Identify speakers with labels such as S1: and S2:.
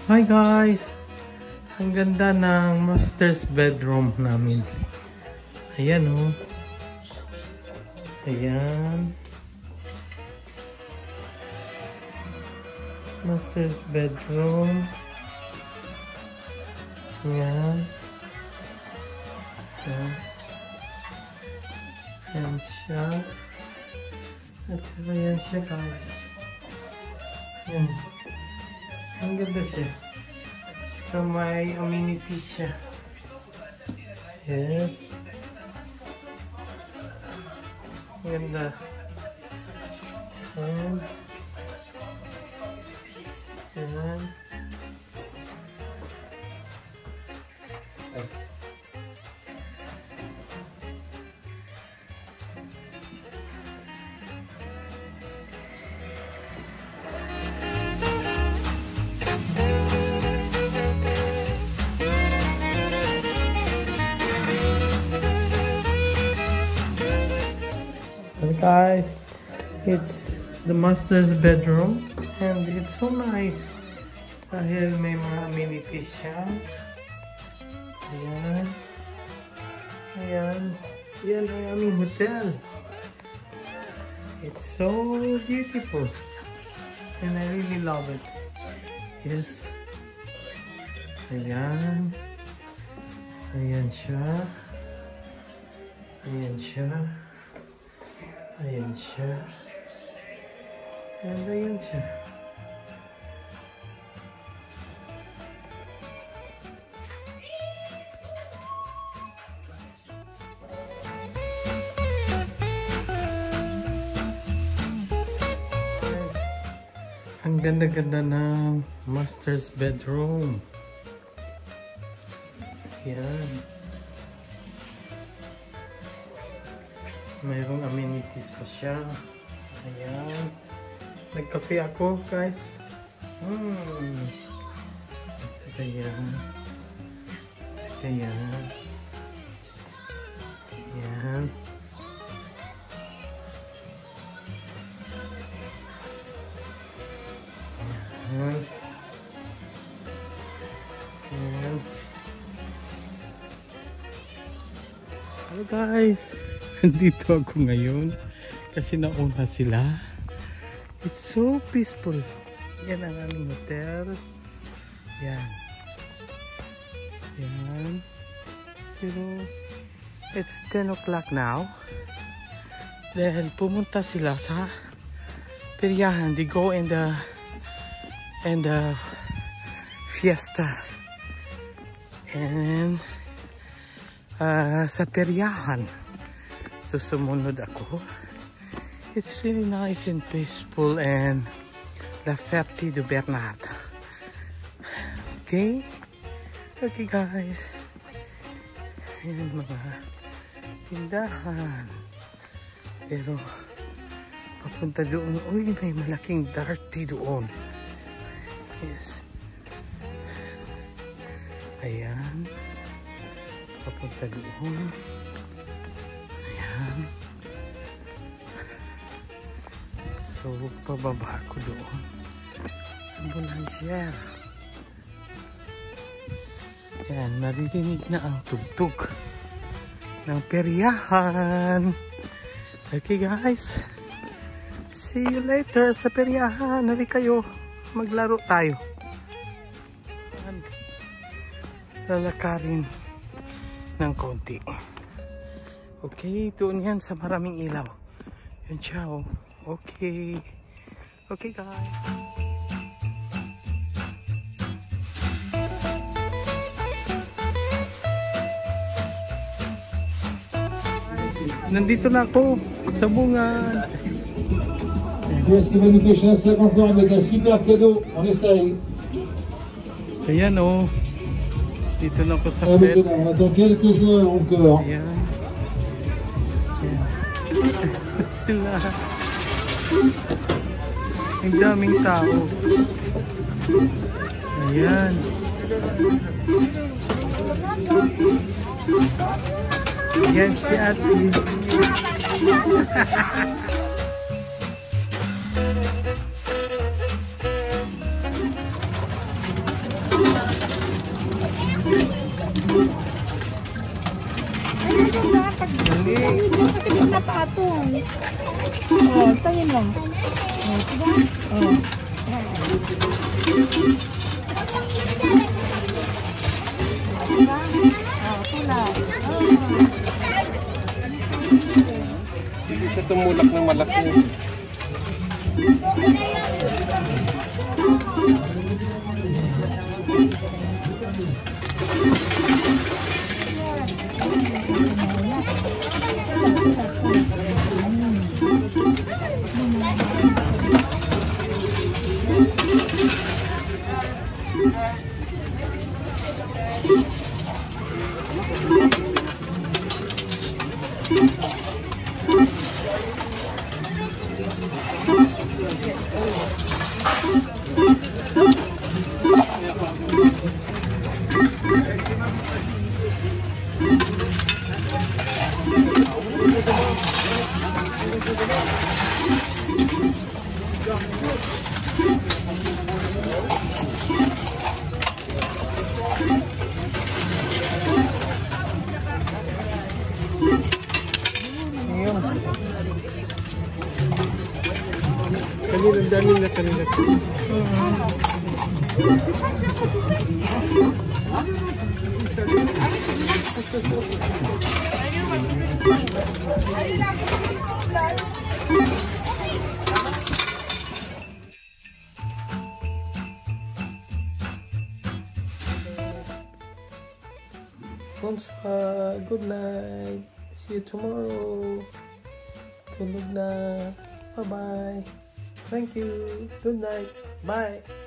S1: Hi guys! Ang ganda ng master's bedroom namin. Ayan oh. Ayan. Master's bedroom. Ayan. Ayan. Ayan siya. At saka yan siya guys. Ayan. Ang ganda siya. Saka may amenities siya. Yes. Ang ganda. Ayan. Ayan. Guys, it's the master's bedroom and it's so nice dahil may mga amenities siya. Ayan. Ayan. Yan ang aming hotel. It's so beautiful and I really love it. Yes. Ayan. Ayan siya. Ayan siya. Ayan siya. And ayan siya. Yes. Ang ganda-ganda ng master's bedroom. Ayan. Mayroong amenities pa siya. Ayan. Nagkape ako, guys. Saka yan. Saka yan. Ayan. Ayan. Ayan. Hello, guys. Nandito ako ngayon kasi nauna sila. It's so peaceful. Yan ang aming hotel. Yan. Yan. Pero it's 10 o'clock now. Then pumunta sila sa peryahan. They go in the fiesta. And sa peryahan susumunod ako. It's really nice and peaceful and La Ferté de Bernard. Okay? Okay guys. Ayan mga tindahan. Pero papunta doon. Uy, may malaking darty doon. Yes. Ayan. Papunta doon. So, pababa ko doon. Ambulansya. Yan, naririnig na ang tugtog ng peryahan. Okay guys. See you later sa peryahan. Hali kayo. Maglaro tayo. Lalakarin ng konti. Okay, doon yan sa maraming ilaw. Yun siya oh. Okay. Okay guys. Nandito na ako sa bungad.
S2: Pièce qui va nous pêcher un 50 € avec un super cadeau. On essaye.
S1: Ayan oh. Dito na ako sa
S2: mais c'est bon, on attend quelques joueurs encore.
S1: Ayan. Sila. Ang daming tao. Ayan. Ayan si Ate.
S3: tuan. Oh, tayin lang. Oh, diba? Oh. Diba? Oh, tulad.
S4: Hindi siya tumulak ng malaki.
S1: Kanina, dami na kanina. Bonsoir, good night. See you tomorrow. Tulog na. Bye-bye. Thank you. Good night. Bye.